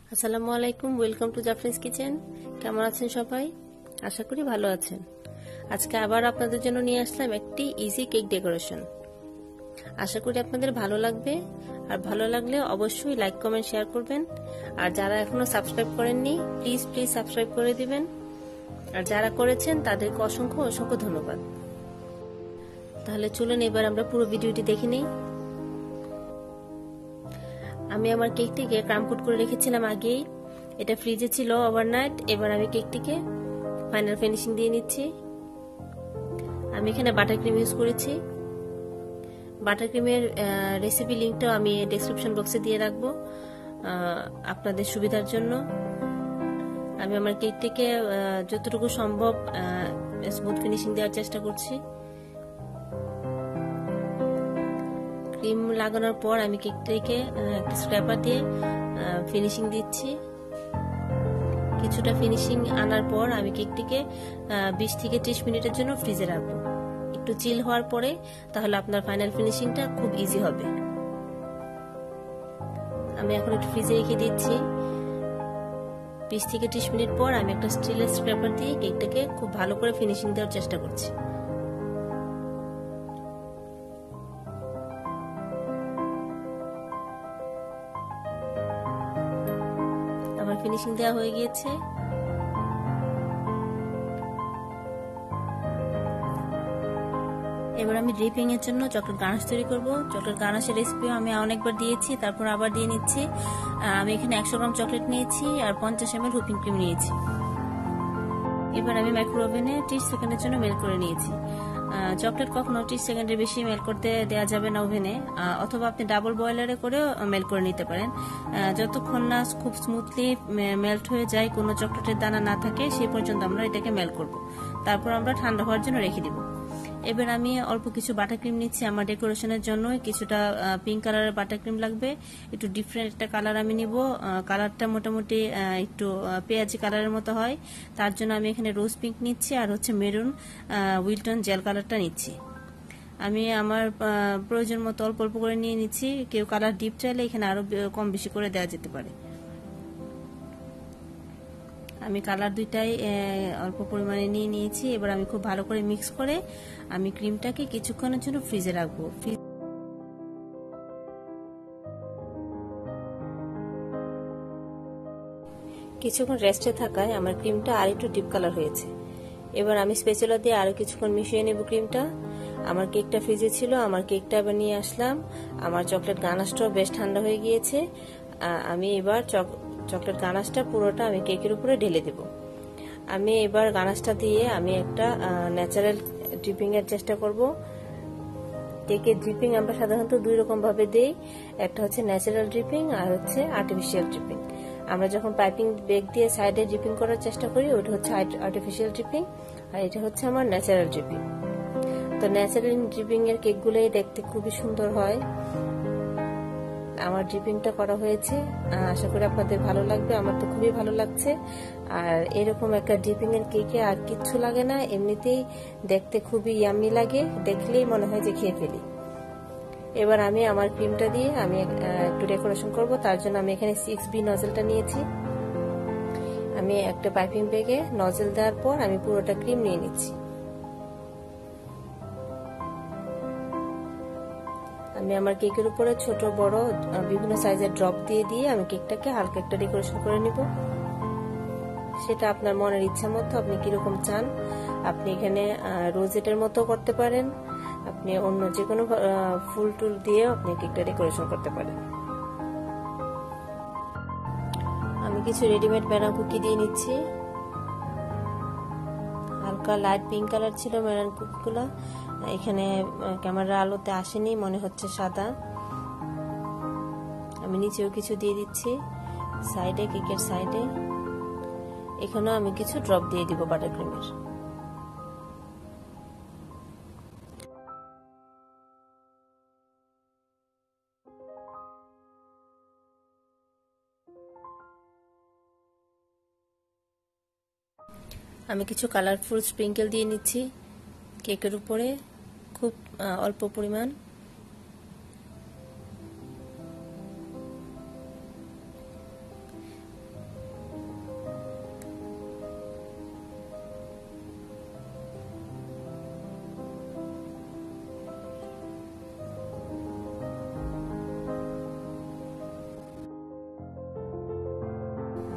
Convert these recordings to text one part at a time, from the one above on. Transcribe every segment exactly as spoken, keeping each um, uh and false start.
আসসালামু আলাইকুম, welcome to জাফরিনস kitchen. কেমন আছেন সবাই? আশা করি ভালো আছেন। আজকে আবার আপনাদের জন্য নিয়ে আসলাম একটি ইজি কেক ডেকোরেশন। আশা করি আপনাদের ভালো লাগবে, আর ভালো লাগলে অবশ্যই লাইক কমেন্ট শেয়ার করবেন। আর যারা এখনো সাবস্ক্রাইব করেননি প্লিজ প্লিজ সাবস্ক্রাইব করে দিবেন, আর যারা করেছেন তাদেরকে অসংখ্য অসংখ্য ধন্যবাদ। তাহলে চলুন এবার আমরা পুরো ভিডিওটি দেখে নিই। আমি আমার কেকটিকে ক্রাম কোট করে রেখেছিলাম আগেই, এটা ফ্রিজে ছিল ওভারনাইট। এবার আমি কেকটিকে ফাইনাল ফিনিশিং দিয়ে নিচ্ছি। আমি এখানে বাটার ক্রিম ইউজ করেছি। বাটার ক্রিমের রেসিপি লিঙ্কটাও আমি ডেসক্রিপশন বক্সে দিয়ে রাখবো আপনাদের সুবিধার জন্য। আমি আমার কেকটিকে যতটুকু সম্ভব স্মুথ ফিনিশিং দেওয়ার চেষ্টা করছি। ক্রিম লাগানোর পর আমি কেকটিকে একটা স্ক্র্যাপার দিয়ে ফিনিশিং দিচ্ছি। কিছুটা ফিনিশিং আনার পর আমি কেকটিকে বিশ থেকে ত্রিশ মিনিটের জন্য ফ্রিজে রাখবো, একটু চিল হওয়ার পরে, তাহলে আপনার ফাইনাল ফিনিশিংটা খুব ইজি হবে। আমি এখন একটু ফ্রিজে রেখে দিচ্ছি। বিশ থেকে ত্রিশ মিনিট পর আমি একটা স্টিলের স্ক্র্যাপার দিয়ে কেকটাকে খুব ভালো করে ফিনিশিং দেওয়ার চেষ্টা করছি। আমার ফিনিশিং দেওয়া হয়ে গিয়েছে। এবার আমি ড্রিপিং এর জন্য চকলেট গানাশ তৈরি করব। চকলেট গানাশের রেসিপিও আমি অনেকবার দিয়েছি, তারপর আবার দিয়ে নিচ্ছি। আমি এখানে একশো গ্রাম চকলেট নিয়েছি আর পঞ্চাশ এম এল হুইপিং ক্রিম নিয়েছি। এবার আমি মাইক্রো ওভেনে ত্রিশ সেকেন্ডের জন্য মেল্ট করে নিয়েছি। চকলেট কখনো ত্রিশ সেকেন্ডের বেশি মেল্ট করতে দেওয়া যাবে না ওভেনে, অথবা আপনি ডাবল বয়লারে করেও মেল্ট করে নিতে পারেন। যতক্ষণ না খুব স্মুথলি মেল্ট হয়ে যায়, কোনো চকলেটের দানা না থাকে, সেই পর্যন্ত আমরা এটাকে মেল্ট করব। তারপর আমরা ঠান্ডা হওয়ার জন্য রেখে দিব। এবার আমি অল্প কিছু বাটার ক্রিম নিচ্ছি। আমার ডেকোরেশনের জন্য কিছুটা পিঙ্ক কালারের বাটার ক্রিম লাগবে। একটু ডিফারেন্ট একটা কালার আমি নিব। কালারটা মোটামুটি একটু পেঁয়াজি কালারের মতো হয়, তার জন্য আমি এখানে রোজ পিঙ্ক নিচ্ছি, আর হচ্ছে মেরুন উইলটন জেল কালারটা নিচ্ছি। আমি আমার প্রয়োজন মতো অল্প অল্প করে নিয়ে নিচ্ছি। কেউ কালার ডিপ চাইলে এখানে আরো কম বেশি করে দেওয়া যেতে পারে। আমি কালার দুইটাই অল্প পরিমাণে নিয়ে নিয়েছি। এবার আমি খুব ভালো করে মিক্স করে আমি ক্রিমটাকে কিছুক্ষণের জন্য ফ্রিজে রাখবো। কিছুক্ষণ রেস্টে থাকায় আমার ক্রিমটা আর একটু ডিপ কালার হয়েছে। এবার আমি স্পেচুলা দিয়ে আরো কিছুক্ষণ মিশিয়ে নেব ক্রিমটা। আমার কেকটা ফ্রিজে ছিল, আমার কেকটা এবার নিয়ে আসলাম। আমার চকলেট গানাশটাও বেশ ঠান্ডা হয়ে গিয়েছে। আমি এবার চকলেট গানাশটা পুরোটা আমি কেকের উপরে ঢেলে দেব। আমি এবার গানাশটা দিয়ে আমি একটা ন্যাচারাল ড্রিপিং এর চেষ্টা করব। কেকের ড্রিপিং আমরা সাধারণত দুই রকম ভাবে দেই, একটা হচ্ছে ন্যাচারাল ড্রিপিং আর হচ্ছে আর্টিফিশিয়াল ড্রিপিং। আমরা যখন পাইপিং বেগ দিয়ে সাইডে ড্রিপিং করার চেষ্টা করি, ওটা হচ্ছে আর্টিফিশিয়াল ড্রিপিং, আর এটা হচ্ছে আমার ন্যাচারাল ড্রিপিং। তো ন্যাচারাল ড্রিপিং এর কেকগুলোই দেখতে খুবই সুন্দর হয়। আমার ড্রিপিংটা করা হয়েছে, আশা করি আপনাদের ভালো লাগবে। আমার তো খুবই ভালো লাগছে। আর এরকম একটা ড্রিপিং এর কেকে আর কিচ্ছু লাগে না, এমনিতেই দেখতে খুবই ইয়াম্মি লাগে, দেখলেই মনে হয় যে খেয়ে ফেলি। এবার আমি আমার ক্রিমটা দিয়ে আমি একটু ডেকোরেশন করব। তার জন্য আমি এখানে সিক্স বি নজেলটা নিয়েছি। আমি একটা পাইপিং ব্যাগে নজেল দেওয়ার পর আমি পুরোটা ক্রিম নিয়ে নিচ্ছি। আমি আমার কেকের উপরে ছোট বড় বিভিন্ন সাইজের ড্রপ দিয়ে দিয়ে আমি কেকটাকে হালকা একটা ডেকোরেশন করে নিব। সেটা আপনার মনের ইচ্ছা মতো, আপনি কিরকম চান। আপনি এখানে রোজেটের মতো করতে পারেন, আপনি অন্য যে কোনো ফুল টুল দিয়ে আপনি কেকটা ডেকোরেশন করতে পারেন। আমি কিছু রেডিমেড মেরান কুকি দিয়ে নিচ্ছি। হালকা লাইট পিঙ্ক কালার ছিল মেরান কুকিগুলো, এখানে ক্যামেরার আলোতে আসেনি, মনে হচ্ছে সাদা। আমি নিচেও কিছু দিয়ে দিচ্ছি, সাইডে, কেকের সাইডে। এখানেও আমি কিছু ড্রপ দিয়ে দিব বাটার ক্রিমের। আমি কিছু কালারফুল স্প্রিঙ্কেল দিয়ে নিচ্ছি কেকের উপরে, খুব অল্প পরিমাণ।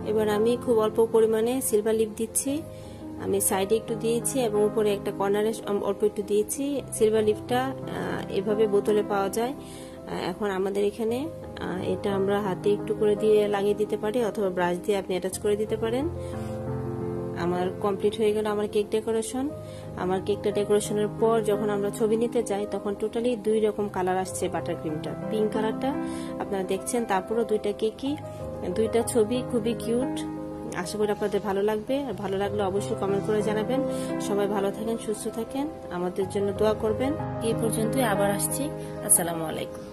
এবার আমি খুব অল্প পরিমাণে সিলভার লিপ দিচ্ছি। আমি সাইডে একটু দিয়েছি এবং উপরে একটা কর্নারে অল্প একটু দিয়েছি। সিলভার লিপটা এভাবে বোতলে পাওয়া যায়। এখন আমাদের এখানে এটা আমরা হাতে একটু করে দিয়ে লাগিয়ে দিতে পারি, অথবা ব্রাশ দিয়ে আপনি অ্যাটাচ করে দিতে পারেন। আমার কমপ্লিট হয়ে গেল আমার কেক ডেকোরেশন। আমার কেকটা ডেকোরেশনের পর যখন আমরা ছবি নিতে যাই তখন টোটালি দুই রকম কালার আসছে বাটার ক্রিমটা। পিঙ্ক কালারটা আপনারা দেখছেন, তারপরও দুইটা কেকই দুইটা ছবি খুবই কিউট। আশা করি আপনাদের ভালো লাগবে। আর ভালো লাগলে অবশ্যই কমেন্ট করে জানাবেন। সবাই ভালো থাকেন, সুস্থ থাকেন, আমাদের জন্য দোয়া করবেন। এই পর্যন্তই, আবার আসছি। আসসালামু আলাইকুম।